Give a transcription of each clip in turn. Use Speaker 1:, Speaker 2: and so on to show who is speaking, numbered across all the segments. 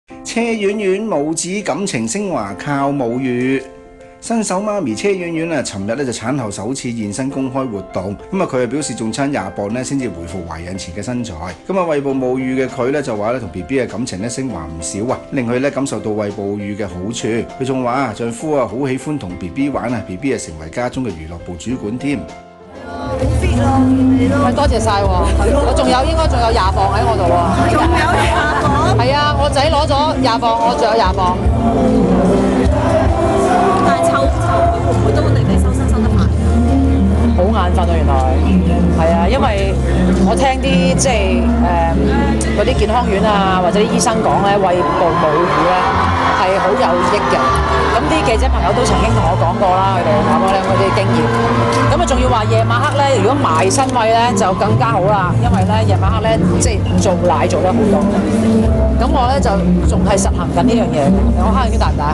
Speaker 1: 車婉婉母子感情升華靠母乳。新手媽咪車婉婉啊，尋日咧就產後首次現身公開活動，咁啊佢係表示仲差20磅咧先至回復懷孕前嘅身材。咁啊餵哺母乳嘅佢咧就話咧同 B B 嘅感情咧升華唔少啊，令佢咧感受到餵哺乳嘅好處。佢仲話丈夫啊好喜歡同 B B 玩啊 ，B B 啊成為家中嘅娛樂部主管添。
Speaker 2: 好 fit 咯，見你都。
Speaker 3: 多謝晒喎，我應該仲有20磅喺我度喎。
Speaker 2: 仲有20磅？
Speaker 3: 係啊，我仔攞咗20磅，我仲有20磅。
Speaker 2: 但係湊佢會唔會都令你收身收得慢？
Speaker 3: 好眼瞓啊，原來係啊，因為我聽啲即係嗰啲健康院啊，或者啲醫生講咧，餵哺母乳咧係好有益嘅。咁啲記者朋友都曾經同我講過啦，佢哋講我哋嗰啲經驗。咁啊，仲要話夜晚黑咧，如果埋身餵咧就更加好啦，因為咧夜晚黑咧即係做奶做得好多。咁我咧就仲係實行緊呢樣嘢。我蝦已經大唔大？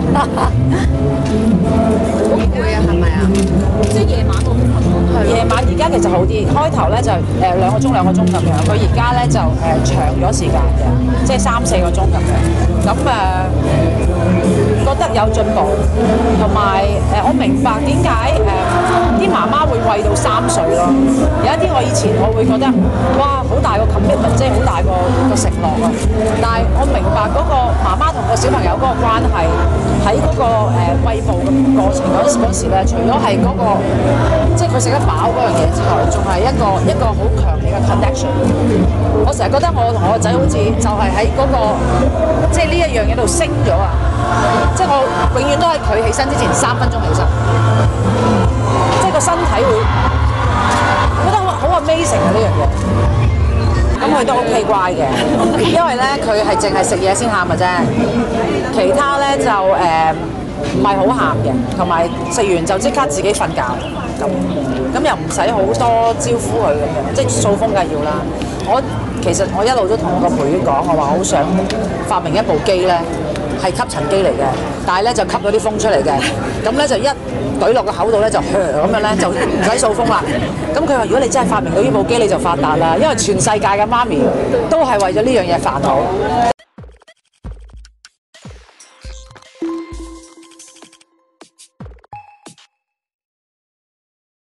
Speaker 2: 好攰啊，係咪啊？即係夜晚都好瞓咯。
Speaker 3: 夜晚而家其實好啲，開頭咧就2個鐘咁樣，佢而家咧就長咗時間嘅，即係3-4個鐘咁樣。咁覺得有進步，同埋我明白點解啲媽媽會餵到3歲咯。有一啲我以前我會覺得哇好大個 commitment， 即係好大個承諾啊。但係我明白嗰個媽媽同個小朋友嗰個關係喺嗰個餵哺嘅過程嗰時咧，除咗係嗰個即係佢食得飽嗰樣嘢之外，仲係一個好強烈嘅 connection。我成日覺得我同我個仔好似就係喺嗰個即係呢一樣嘢度升咗啊！即係我永遠都喺佢起身之前3分鐘起身，即係個身體會覺得好 amazing 啊呢樣嘢。咁佢都 OK 乖嘅，因為咧佢係淨係食嘢先喊嘅啫，其他咧就唔係好喊嘅，同埋食完就即刻自己瞓覺咁又唔使好多招呼佢咁樣，即係掃風梗係要啦。其實我一路都同我個陪月講，我話好想發明一部機咧，係吸塵機嚟嘅，但係咧就吸咗啲風出嚟嘅，咁咧就一懟落個口度咧就咁樣咧就唔使掃風啦。咁佢話：如果你真係發明到呢部機，你就發達啦，因為全世界嘅媽咪都係為咗呢樣嘢煩惱。